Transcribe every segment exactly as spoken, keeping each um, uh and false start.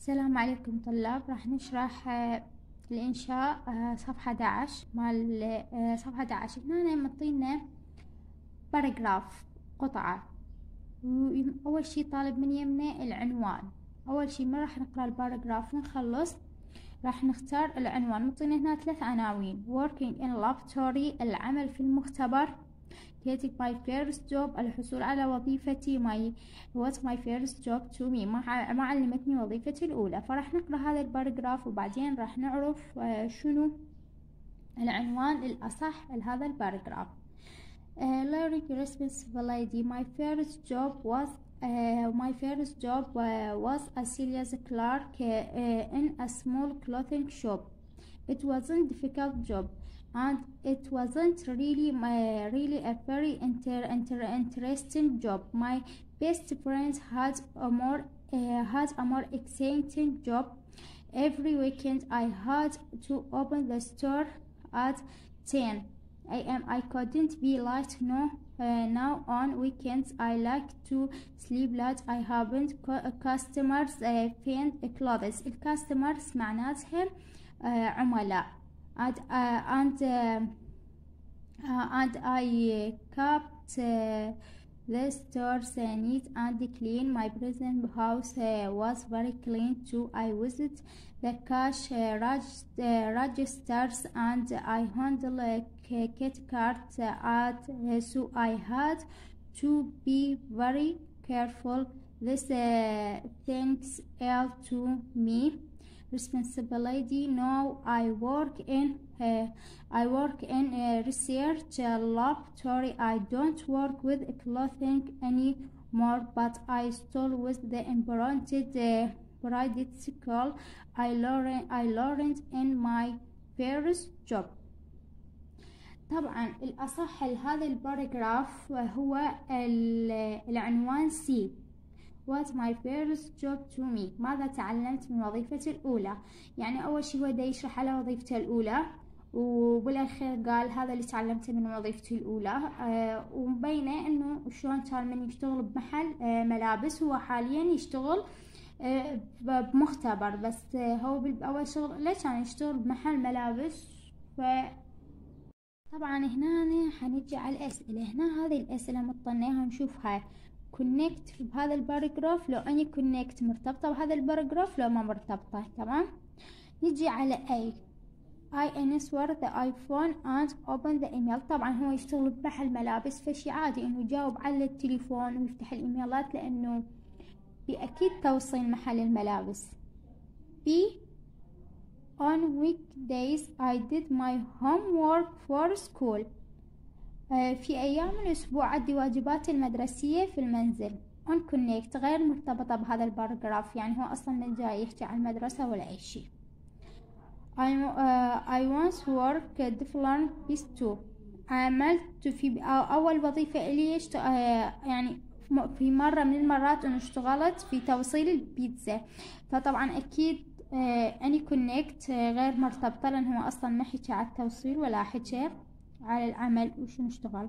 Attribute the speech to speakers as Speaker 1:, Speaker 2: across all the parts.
Speaker 1: السلام عليكم طلاب. راح نشرح آه، الإنشاء آه، صفحة أحد عشر مال آه، صفحة أحد عشر. هنا معطينا باراجراف قطعة. أول شي طالب من يمنا العنوان. أول شي ما راح نقرأ الباراجراف ونخلص، راح نختار العنوان. معطينا هنا ثلاث عناوين: working in laboratory العمل في المختبر، getting my first job الحصول على وظيفتي، my what my first job to me ما ما علمتني وظيفتي الأولى. فراح نقرأ هذا الباراجراف وبعدين راح نعرف شنو العنوان الأصح لهذا الباراجراف. Uh, learning responsibility. My first job was uh, my first job uh, was a sales clerk uh, in a small clothing shop. It wasn't a difficult job, and it wasn't really my really a very inter, inter, interesting job. My best friend had a more uh, had a more exciting job. Every weekend I had to open the store at ten A M I couldn't be late. No, uh, now on weekends I like to sleep late. I haven't customers uh, find clothes. الcustomers معناتها uh, عملاء. and uh, and uh, uh, and I kept uh, the stores uh, neat and clean. My present house uh, was very clean too. I visit the cash uh, reg uh, registers and I handle a kit card uh, at uh, so I had to be very careful. This uh, thanks all to me. Responsibility. Now I work in uh, I work in a research uh, laboratory. I don't work with clothing anymore, but I still with the imprinted uh, private school. I learned I learned in my first job. طبعا الأصح لهذا الباراجراف هو العنوان سي. What my first job to me. ماذا تعلمت من وظيفتي الأولى؟ يعني أول شي هو دا يشرح على وظيفته الأولى، وبالأخير قال هذا اللي تعلمته من وظيفتي الأولى. آه ومبينه إنه شلون كان من يشتغل بمحل آه ملابس. هو حاليا يشتغل آه بمختبر، بس آه هو بالأول شغل ليش كان يشتغل بمحل ملابس. ف طبعا هنا حنجي على الأسئلة. هنا هذه الأسئلة مطناها نشوفها كونكت بهذا الباراجراف، لو اني كونكت مرتبطة بهذا الباراجراف لو ما مرتبطة. تمام. نجي على اي I answer the iPhone and open the email. طبعا هو يشتغل بمحل ملابس، فشي عادي انه يجاوب على التليفون ويفتح الايميلات لانه بأكيد توصيل محل الملابس. B on weekdays I did my homework for school. في أيام الأسبوع أدي واجباتي المدرسية في المنزل. on connect غير مرتبطة بهذا الباراجراف، يعني هو أصلا من جاي يحكي عن المدرسة ولا أي شيء. I, uh, I once worked different best too. عملت في أول وظيفة إلي اشت... يعني في مرة من المرات أنه اشتغلت في توصيل البيتزا. فطبعا أكيد أني connect غير مرتبطة، لأن هو أصلا ما حكي على التوصيل ولا حكي على العمل وشو نشتغل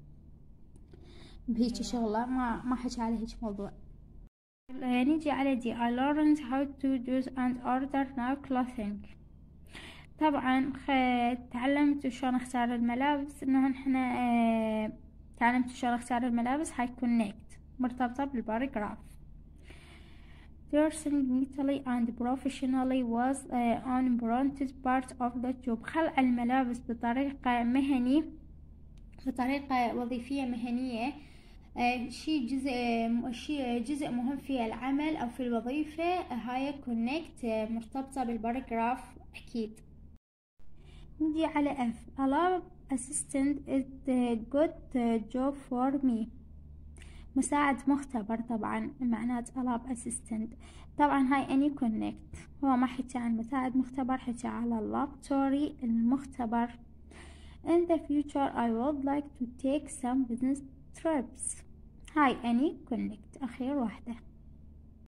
Speaker 1: بهيك شغلة، ما ما حكي على هيك موضوع. نيجي على دي I learned how to use and order now clothing. طبعا خ... تعلمت شلون اختار الملابس. انه احنا اه... تعلمت شلون اختار الملابس. هاي connect مرتبطة بالباراجراف. Dressing neatly and professionally was uh, an important part of the job. خلع الملابس بطريقة مهني بطريقة وظيفية مهنية uh, شيء جزء شيء جزء مهم في العمل أو في الوظيفة. هاي connect uh, مرتبطة بالباراجراف أكيد. نجي على F. A lab assistant is a good uh, job for me. مساعد مختبر. طبعا معنات lab assistant. طبعا هاي اني connect. هو ما حكى عن مساعد مختبر، حكى على اللابتوري المختبر. In the future I would like to take some business trips. هاي اني connect. اخير واحدة.